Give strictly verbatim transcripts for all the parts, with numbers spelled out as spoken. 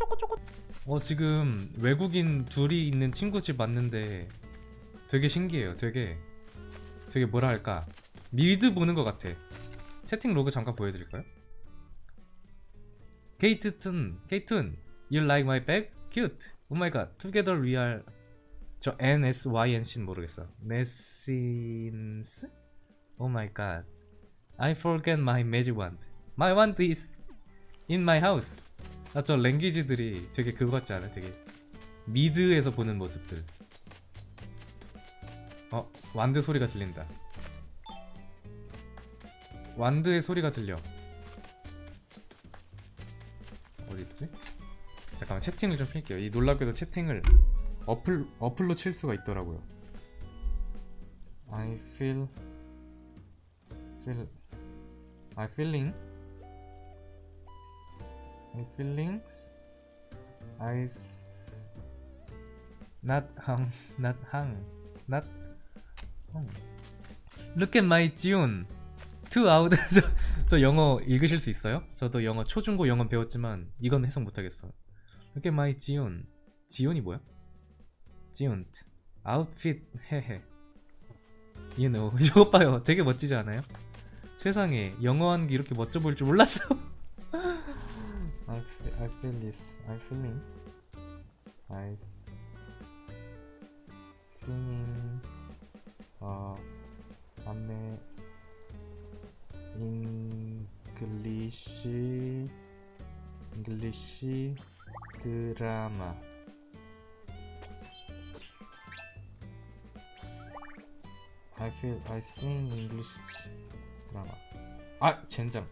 어 지금 외국인 둘이 있는 친구 집 왔는데 되게 신기해요. 되게 되게 뭐라 할까, 미드 보는 것 같아. 채팅 로그 잠깐 보여드릴까요? 케이트튼, 케이튼, you like my bag? Cute. Oh my god. Together we are. 저 엔 에스 와이 엔 씨는 모르겠어. 네신스? Oh my god. I forget my magic wand. My wand is in my house. 아, 저 랭귀지들이 되게 그거 같지 않아? 되게 미드에서 보는 모습들. 어, 완드 소리가 들린다. 완드의 소리가 들려. 어딨지? 잠깐만 채팅을 좀 킬게요. 이 놀랍게도 채팅을 어플, 어플로 칠 수가 있더라고요. I feel feel I feeling I feeling I not hung not hung not hung. Look at my June. Two out. 저, 저 영어 읽으실 수 있어요? 저도 영어 초중고 영어 배웠지만 이건 해석 못하겠어. Look at my June. 지온이 뭐야? 지온 아웃핏 헤헤. You know. 이거 봐요. 되게 멋지지 않아요? 세상에 영어 하는 게 이렇게 멋져 보일 줄 몰랐어. I feel, I feel this. I feeling. I singing. 어, 안내. English. English 드라마. I feel I sing English 드라마. 아, 젠장.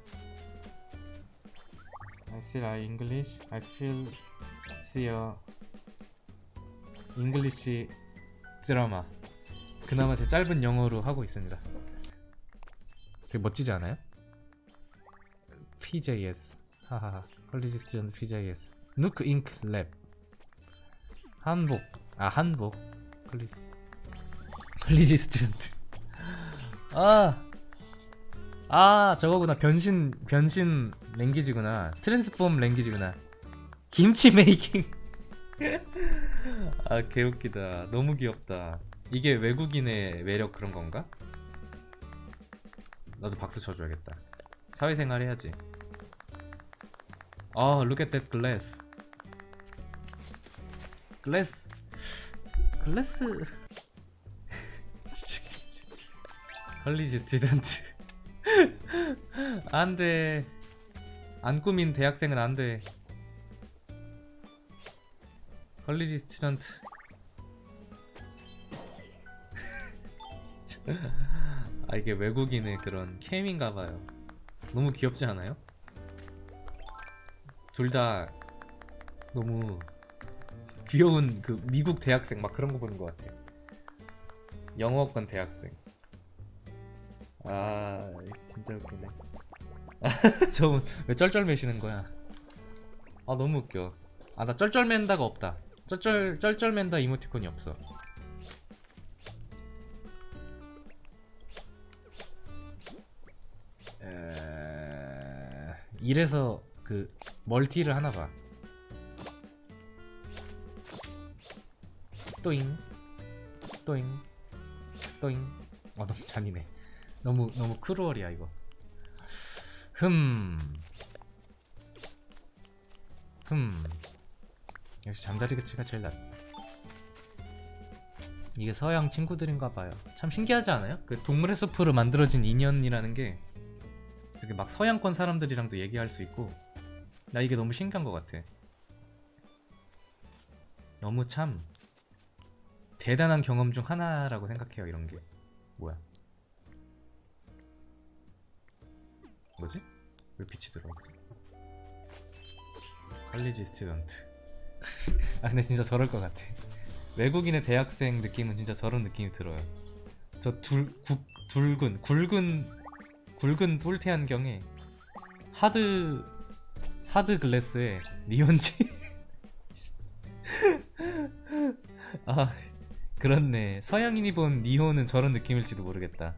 I feel I English. I feel see a English 드라마. 그나마 제 짧은 영어로 하고 있습니다. 되게 멋지지 않아요? 피제이에스. 하하하. 컬리지 스튜던트 피제이에스. 누크 잉크 랩. 한복. 아, 한복. 컬리지 컬리지 스튜던트. 아, 아, 저거구나. 변신, 변신 랭귀지구나. 트랜스폼 랭귀지구나. 김치 메이킹. 아, 개웃기다. 너무 귀엽다. 이게 외국인의 매력 그런 건가? 나도 박수 쳐줘야겠다. 사회생활 해야지. 아, look at that glass. glass. glass. 컬리지 스튜던트. 안돼. 안 꾸민 대학생은 안돼. 컬리지 스튜던트. 아, 이게 외국인의 그런 캠인가봐요. 너무 귀엽지 않아요? 둘 다 너무 귀여운 그 미국 대학생 막 그런 거 보는 것 같아. 영어권 대학생. 아, 진짜 웃기네. 저 왜 쩔쩔매시는 거야? 아, 너무 웃겨. 아, 나 쩔쩔맨다가 없다. 쩔쩔 쩔쩔맨다 이모티콘이 없어. 에... 이래서 그 멀티를 하나 봐. 또잉 또잉 또잉. 아, 너무 잔인해. 너무 너무 크루얼이야 이거. 흠. 흠. 역시 잠자리 그치가 제일 낫지. 이게 서양 친구들인가봐요. 참 신기하지 않아요? 그 동물의 숲으로 만들어진 인연이라는 게 이렇게 막 서양권 사람들이랑도 얘기할 수 있고, 나 이게 너무 신기한 것 같아. 너무 참 대단한 경험 중 하나라고 생각해요. 이런 게 뭐야? 뭐지? 왜 빛이 들어오지? 컬리지 스튜던트. 아, 근데 진짜 저럴 것 같아. 외국인의 대학생 느낌은 진짜 저런 느낌이 들어요. 저 둘, 구, 굵은 굵은 굵은 뿔테 안경에 하드 하드 글래스에 니온지. 아, 그렇네. 서양인이 본 니혼은 저런 느낌일지도 모르겠다.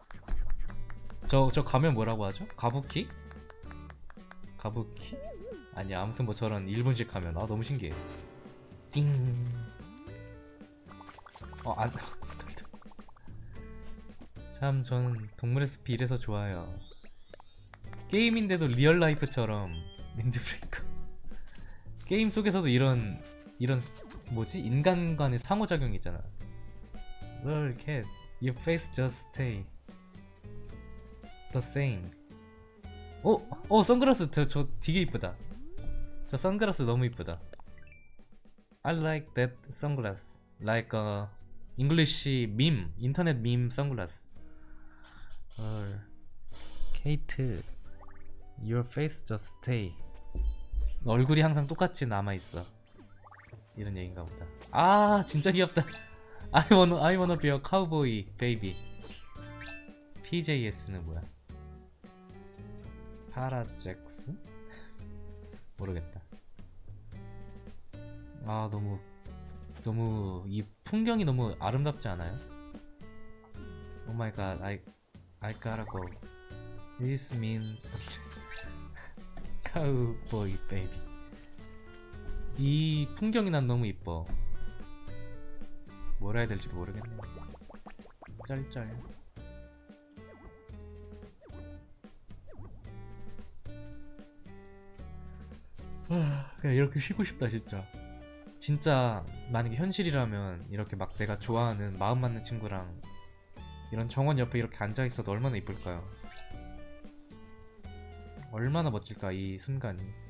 저, 저 가면 뭐라고 하죠? 가부키? 가부키? 아니 아무튼 뭐 저런 일본식 하면 아 너무 신기해. 띵. 어 안. 참 저는 동물의 숲이 이래서 좋아요. 게임인데도 리얼 라이프처럼 윈드브레이커. 게임 속에서도 이런 이런 뭐지 인간 간의 상호작용이 있잖아. Lol cat, your face just stay the same. 어? 어 선글라스 저, 저 되게 이쁘다. 저 선글라스 너무 이쁘다. I like that sunglass like a English meme, 인터넷 밈 선글라스. 헐. 케이트 your face just stay. 얼굴이 항상 똑같이 남아있어 이런 얘기인가 보다. 아 진짜 귀엽다. I wanna, I wanna be a cowboy baby. 피제이에스는 뭐야? 파라잭스? 모르겠다. 아 너무 너무 이 풍경이 너무 아름답지 않아요? Oh my god, I I gotta go. This means cowboy baby. 이 풍경이 난 너무 이뻐. 뭐라 해야 될지도 모르겠네. 짤짤. 그냥 이렇게 쉬고 싶다 진짜. 진짜 만약에 현실이라면 이렇게 막 내가 좋아하는 마음 맞는 친구랑 이런 정원 옆에 이렇게 앉아있어도 얼마나 이쁠까요? 얼마나 멋질까 이 순간이.